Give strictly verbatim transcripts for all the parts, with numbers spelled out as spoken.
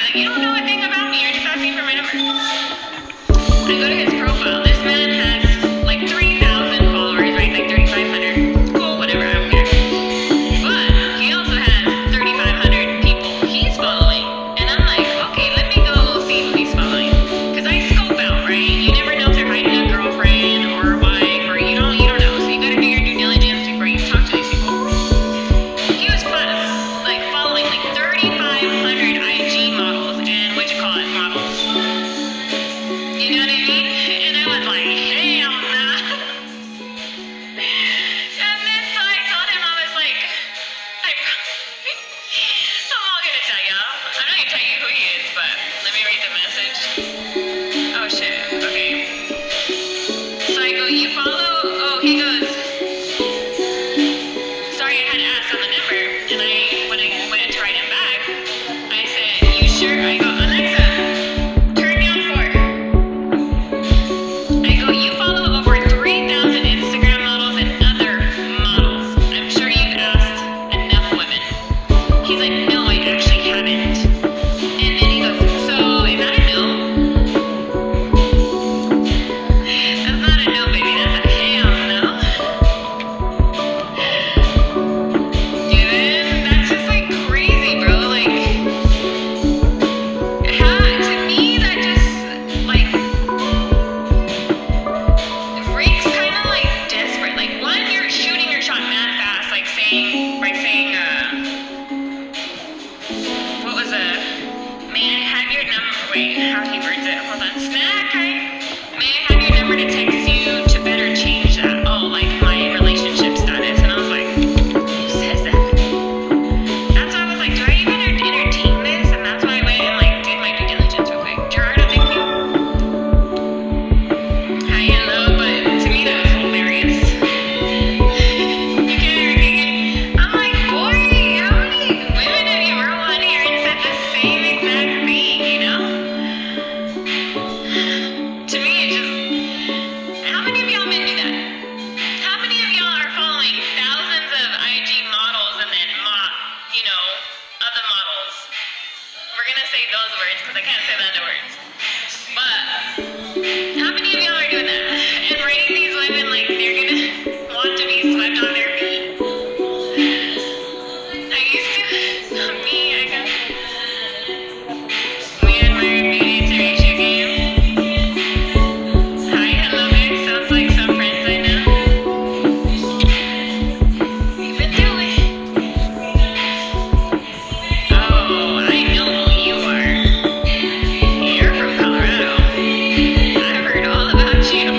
like, you don't know a thing about me. You're just asking for my number. I go to his profile. This man has like three thousand followers, right? Like thirty-five hundred. Cool, whatever. I don't care. But he also has thirty-five hundred people he's following. And I'm like, okay, let me go see who he's following. Because I scope out, right? You never know if they're hiding a girlfriend or a wife, or you don't, you don't know. So you gotta do your due diligence before you talk to these people. He was fun, like following like thirty-five hundred I G models and what you call it, models. You know what I mean? And I was like, hell nah. And then so I told him, I was like, I, I'm all gonna tell y'all. I'm not gonna tell you who he is, but let me read the message. Oh shit, okay. So I go, you follow? Oh, he goes, sorry, I had asked on the number. And I, when I went to write him back, I said, you sure? I go, Alexa, turn down four. I go, you follow over three thousand Instagram models and other models. I'm sure you've asked enough women. He's like, no, I actually haven't. And then he goes, so is that a no? That's not a no, baby. That's a hell no. Dude, that's just like crazy, bro. Like, how, to me, that just like reeks kind of like desperate. Like, one, you're shooting your shot mad fast, like saying, by saying, uh, what was a, may I have your number, wait, how he words it, hold on, snack, I, may I have your number to text you to better change that, oh, like my relationship status, and I was like, who says that? That's why I was like, do I even entertain this? And that's why I went and like did my due diligence real quick. Gerardo, thank you. Hi, hello, but to me that was hilarious. You can't even, I'm like, boy, how many women have you rolled on here and said the same exact thing, you know? To me, it just, how many of y'all men do that? How many of y'all are following thousands of I G models and then, mo you know, other models? We're gonna say those words because I can't say the other words. But how many of y'all are doing that? And rating these women like they're gonna want to be swept on their feet? I used to, me, I got, we admire beauty to ratio game. Hi, hello there. Sounds like some friends I know. You've been doing. Oh, I know who you are. You're from Colorado. I've heard all about you.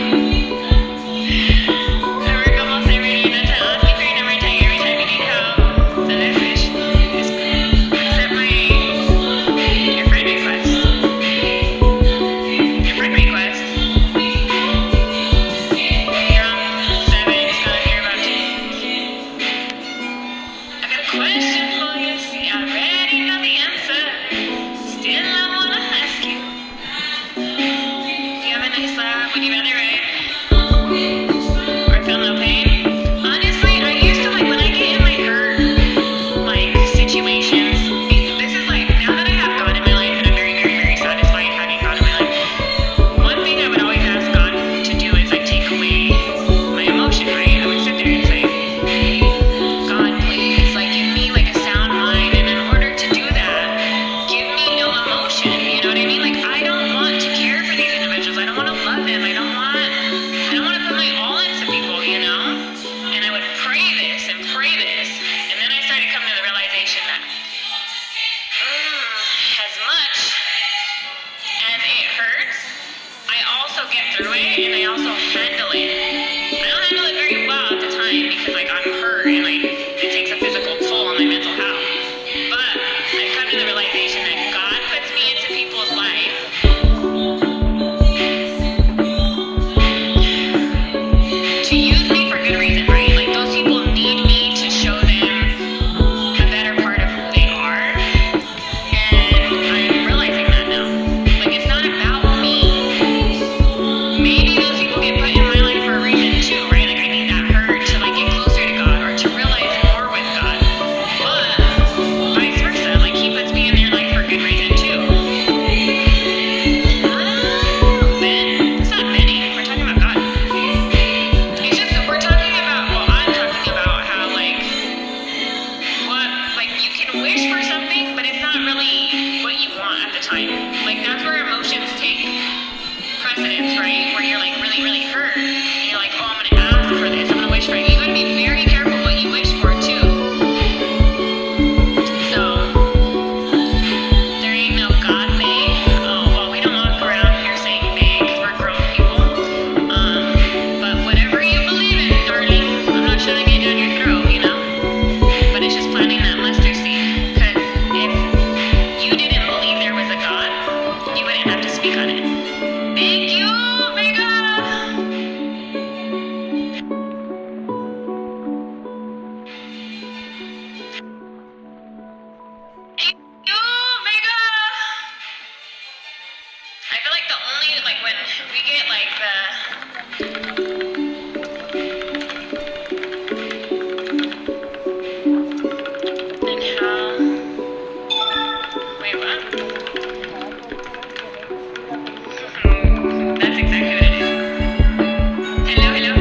coincidence, right? Where you're like really, really hurt. And you're like, oh, I'm gonna ask for this. I'm gonna wish for it. You gotta be very careful what you wish for too. So there ain't no God may. Oh, well, we don't walk around here saying may because we're grown people. Um, but whatever you believe in, darling, I'm not shoving it down your throat, you know. But it's just planting that mustard seed. Because if you didn't believe there was a God, you wouldn't have to speak on it. Thank you, Vega! Thank you, Vega! I feel like the only, like, when we get, like, the... And how... Wait, what? That's exactly what it is. Hello, hello.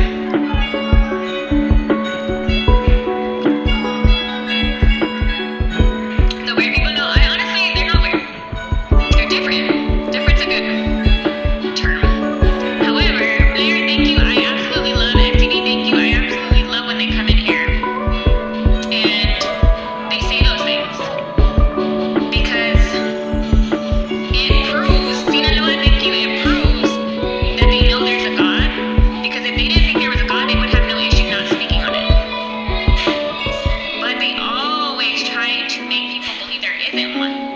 The weird people know. I honestly, they're not weird. They're different. Different's a good term. However, Blair, thank you. I absolutely love M T V. Thank you. I absolutely love when they come in here and they say those things because it proves, Sinaloa, thank you, it proves that they know there's a God, because if they didn't think there was a God, they would have no issue not speaking on it. But they always try to make people believe there isn't one.